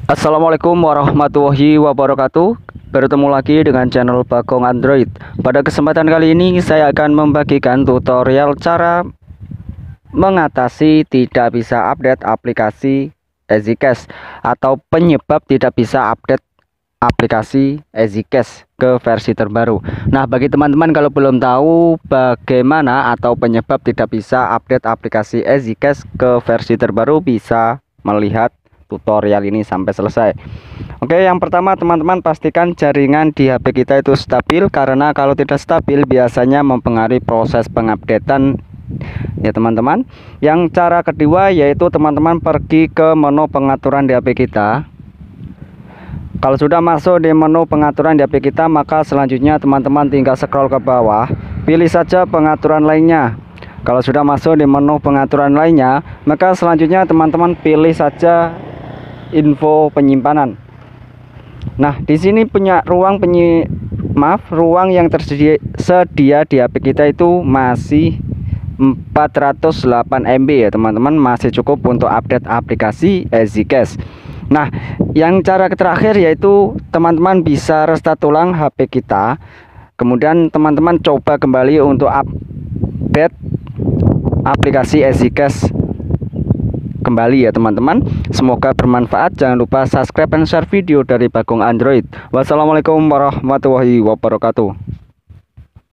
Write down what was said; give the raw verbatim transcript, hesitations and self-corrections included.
Assalamualaikum warahmatullahi wabarakatuh. Bertemu lagi dengan channel Bagong Android. Pada kesempatan kali ini saya akan membagikan tutorial cara mengatasi tidak bisa update aplikasi EasyCash atau penyebab tidak bisa update aplikasi EasyCash ke versi terbaru. Nah, bagi teman-teman kalau belum tahu bagaimana atau penyebab tidak bisa update aplikasi EasyCash ke versi terbaru, bisa melihat tutorial ini sampai selesai. Oke, yang pertama teman-teman pastikan jaringan di H P kita itu stabil, karena kalau tidak stabil biasanya mempengaruhi proses pengupdatean ya teman-teman. Yang cara kedua yaitu teman-teman pergi ke menu pengaturan di H P kita. Kalau sudah masuk di menu pengaturan di H P kita, maka selanjutnya teman-teman tinggal scroll ke bawah, pilih saja pengaturan lainnya. Kalau sudah masuk di menu pengaturan lainnya, maka selanjutnya teman-teman pilih saja info penyimpanan. Nah, di sini punya ruang penyi maaf, ruang yang tersedia sedia di H P kita itu masih empat ratus delapan M B ya teman-teman, masih cukup untuk update aplikasi EasyCash. Nah, yang cara terakhir yaitu teman-teman bisa restart ulang H P kita, kemudian teman-teman coba kembali untuk update aplikasi EasyCash kembali ya teman-teman. Semoga bermanfaat. Jangan lupa subscribe dan share video dari Bagong Android. Wassalamualaikum warahmatullahi wabarakatuh.